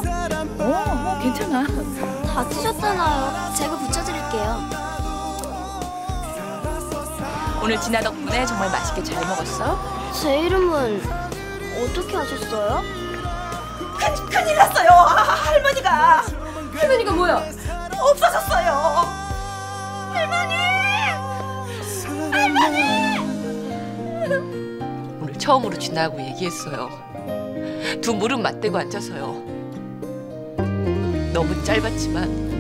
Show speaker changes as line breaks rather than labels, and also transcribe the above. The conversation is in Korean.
괜찮아.
다치셨잖아요. 제가 붙여드릴게요.
오늘 진아 덕분에 정말 맛있게 잘 먹었어?
제 이름은 어떻게 하셨어요?
큰일 났어요. 할머니가 뭐야? 없어졌어요. 오늘 처음으로 진아하고 얘기했어요. 두 무릎 맞대고 앉아서요. 너무 짧았지만